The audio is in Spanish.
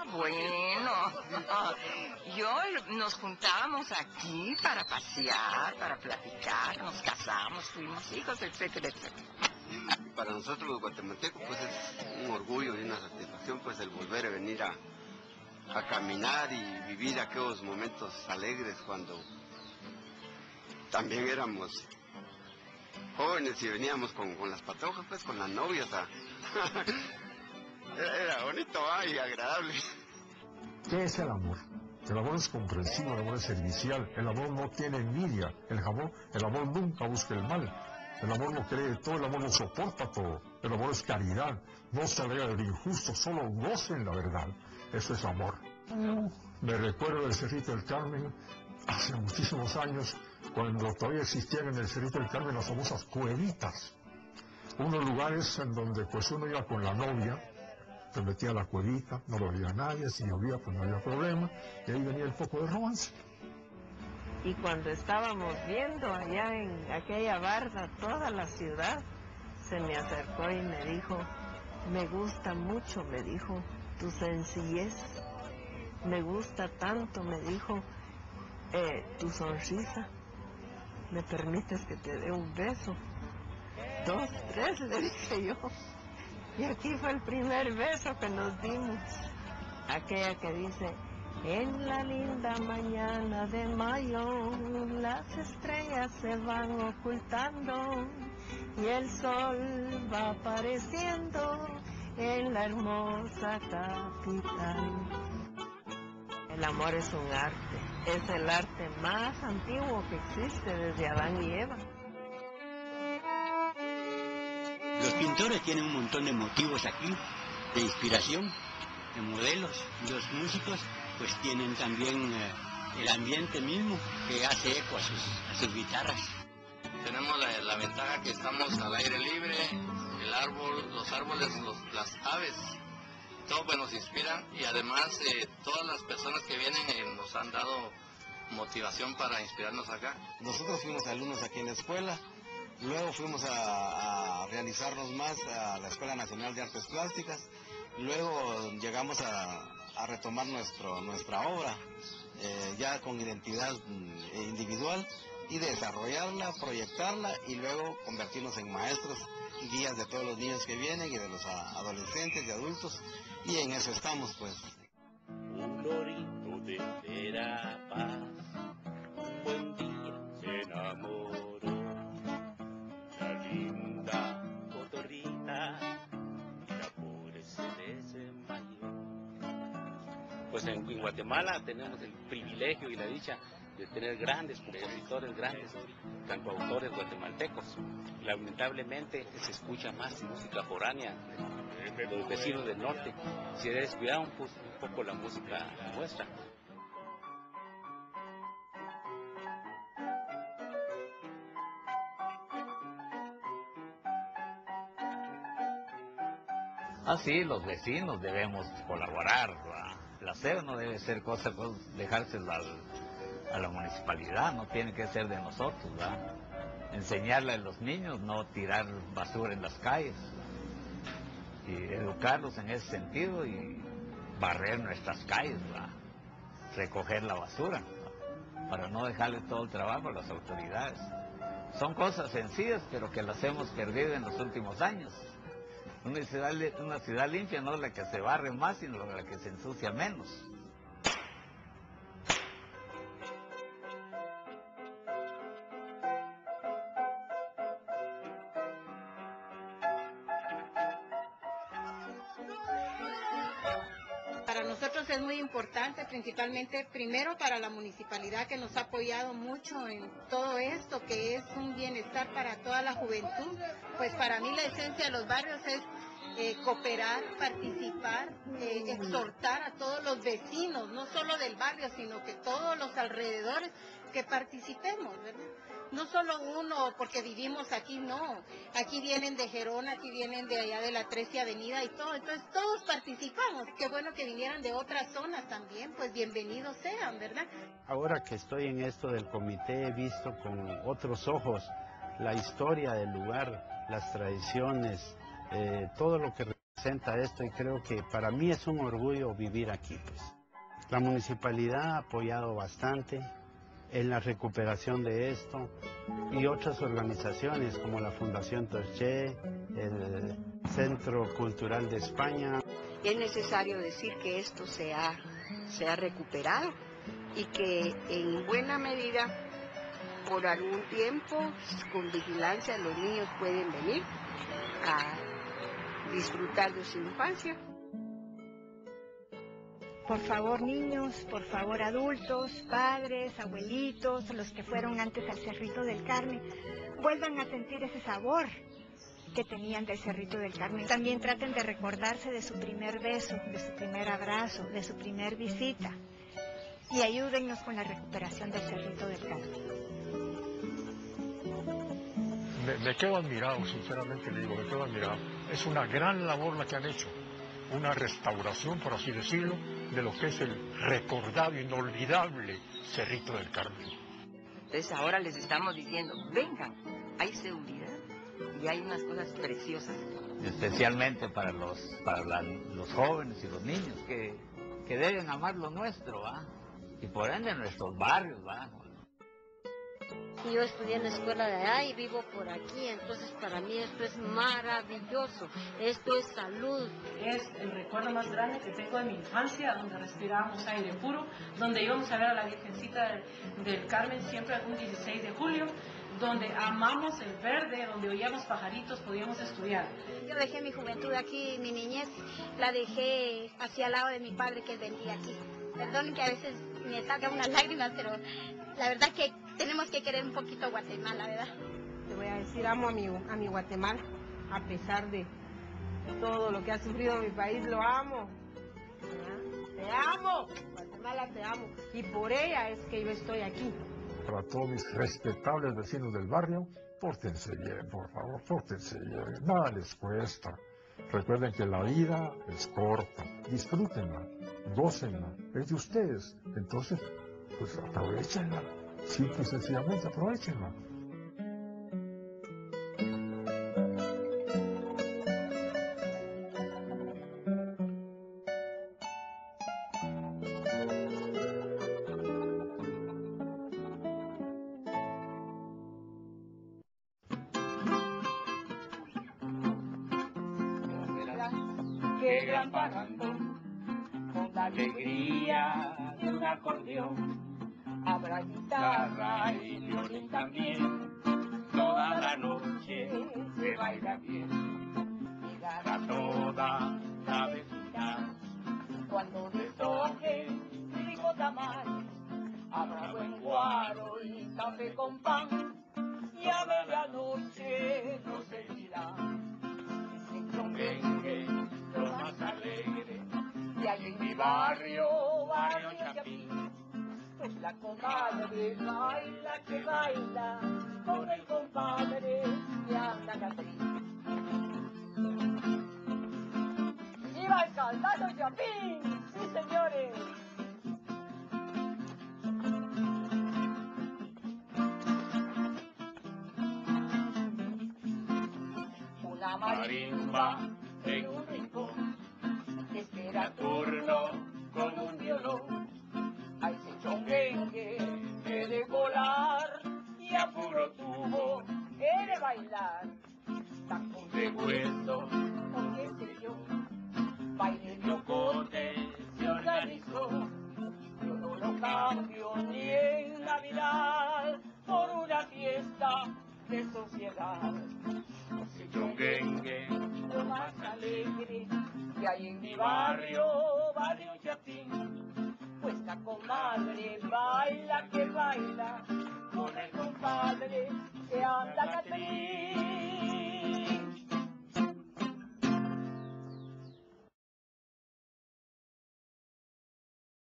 Bueno, nos juntábamos aquí para pasear, para platicar, nos casamos, fuimos hijos, etcétera, etcétera. Para nosotros los guatemaltecos pues es un orgullo y una satisfacción pues el volver a venir a caminar y vivir aquellos momentos alegres cuando también éramos jóvenes y veníamos con las patojas, pues con las novias. Era bonito y agradable. ¿Qué es el amor? El amor es comprensivo, el amor es servicial, el amor no tiene envidia, el amor nunca busca el mal, el amor no cree todo, el amor no soporta todo, el amor es caridad, no se alegra del injusto, solo gocen la verdad, eso es amor. Me recuerdo del Cerrito del Carmen, hace muchísimos años, cuando todavía existían en el Cerrito del Carmen las famosas cuevitas, unos lugares en donde pues uno iba con la novia, se metía a la cuevita, no lo veía nadie, si llovía pues no había problema, y ahí venía el poco de romance. Y cuando estábamos viendo allá en aquella barda toda la ciudad, se me acercó y me dijo, me gusta mucho, me dijo, tu sencillez, me gusta tanto, me dijo, tu sonrisa, ¿me permites que te dé un beso? 2, 3, le dije yo. Y aquí fue el primer beso que nos dimos. Aquella que dice, en la linda mañana de mayo, las estrellas se van ocultando y el sol va apareciendo en la hermosa capital. El amor es un arte, es el arte más antiguo que existe desde Adán y Eva. Los pintores tienen un montón de motivos aquí, de inspiración, de modelos. Los músicos pues tienen también el ambiente mismo que hace eco a sus guitarras. Tenemos la ventaja que estamos al aire libre, el árbol, los árboles, las aves, todo pues nos inspiran y además todas las personas que vienen nos han dado motivación para inspirarnos acá. Nosotros fuimos alumnos aquí en la escuela. Luego fuimos a realizarnos más a la Escuela Nacional de Artes Plásticas. Luego llegamos a retomar nuestra obra, ya con identidad individual, y desarrollarla, proyectarla y luego convertirnos en maestros y guías de todos los niños que vienen y de los adolescentes y adultos. Y en eso estamos, pues. Un lorito de Verapaz, un buen día se enamoró. Linda cotorrita, mira por ese desmayo. Pues en Guatemala tenemos el privilegio y la dicha de tener grandes compositores, grandes cantautores guatemaltecos. Lamentablemente se escucha más música foránea de los vecinos del norte. Se ha descuidado un poco la música nuestra. Así los vecinos debemos colaborar, el aseo no debe ser cosa pues, dejársela a la municipalidad, no tiene que ser de nosotros, ¿verdad? Enseñarle a los niños no tirar basura en las calles y educarlos en ese sentido y barrer nuestras calles, ¿verdad? Recoger la basura, ¿verdad? Para no dejarle todo el trabajo a las autoridades. Son cosas sencillas pero que las hemos perdido en los últimos años. Una ciudad limpia no es la que se barre más, sino la que se ensucia menos. Para nosotros es muy importante, principalmente, primero para la municipalidad que nos ha apoyado mucho en todo esto, que es un bienestar para toda la juventud. Pues para mí la esencia de los barrios es cooperar, participar, exhortar a todos los vecinos, no solo del barrio, sino que todos los alrededores, que participemos, ¿verdad? No solo uno, porque vivimos aquí, no. Aquí vienen de Gerona, aquí vienen de allá de la 13 Avenida y todo. Entonces todos participamos. Qué bueno que vinieran de otras zonas también, pues bienvenidos sean, ¿verdad? Ahora que estoy en esto del comité he visto con otros ojos la historia del lugar, las tradiciones, todo lo que Presenta esto y creo que para mí es un orgullo vivir aquí, pues. La municipalidad ha apoyado bastante en la recuperación de esto y otras organizaciones como la Fundación Torché, el Centro Cultural de España. Es necesario decir que esto se ha recuperado y que en buena medida, por algún tiempo, con vigilancia, los niños pueden venir a disfrutar de su infancia. Por favor, niños, por favor, adultos, padres, abuelitos, los que fueron antes al Cerrito del Carmen, vuelvan a sentir ese sabor que tenían del Cerrito del Carmen. También traten de recordarse de su primer beso, de su primer abrazo, de su primer visita. Y ayúdennos con la recuperación del Cerrito del Carmen. Me quedo admirado, sinceramente le digo, me quedo admirado. Es una gran labor la que han hecho. Una restauración, por así decirlo, de lo que es el recordado, inolvidable Cerrito del Carmen. Entonces ahora les estamos diciendo, vengan, hay seguridad y hay unas cosas preciosas. Especialmente para los jóvenes y los niños que deben amar lo nuestro, ¿va? Y por ende nuestros barrios, ¿va? Yo estudié en la escuela de allá y vivo por aquí, entonces para mí esto es maravilloso, esto es salud. Es el recuerdo más grande que tengo de mi infancia, donde respirábamos aire puro, donde íbamos a ver a la Virgencita del Carmen siempre un 16 de julio, donde amamos el verde, donde oíamos pajaritos, podíamos estudiar. Yo dejé mi juventud aquí, mi niñez, la dejé hacia el lado de mi padre que vendía aquí. Perdón que a veces me salgan unas lágrimas, pero la verdad que tenemos que querer un poquito a Guatemala, ¿verdad? Te voy a decir, amo a mi Guatemala, a pesar de todo lo que ha sufrido mi país, lo amo. Te amo, Guatemala te amo, y por ella es que yo estoy aquí. Para todos mis respetables vecinos del barrio, pórtense bien, por favor, pórtense bien, nada les cuesta. Recuerden que la vida es corta, disfrútenla, gócenla, es de ustedes, entonces, pues aprovechenla. Simple y sencillamente aprovechenla. Qué gran parrandón, con la alegría de un acordeón. Habrá guitarra y violín también, toda la noche se baila bien. Llegará toda la vecindad, cuando te toque rico tamal, habrá buen guaro y café con pan, y a medianoche no se dirá. Ese chonguengue, lo más alegre, y ahí en mi barrio, barrio Chapín, pues la comadre baila que baila con el compadre de Ana Catrín. ¡Viva el Caldazo Chapín! ¡Sí, señores! Una marimba en un rincón espera turno con un violón. A ese chonguengue he de volar y a puro tubo he de bailar. Tacón de hueso, o qué sé yo, baile de ocote se organizó. Yo no lo cambio ni en Navidad por una fiesta de sociedad. Ese chonguengue, lo más alegre que hay en mi barrio, barrio Chapín. Pues la comadre baila que baila con el compadre que anda Catrín.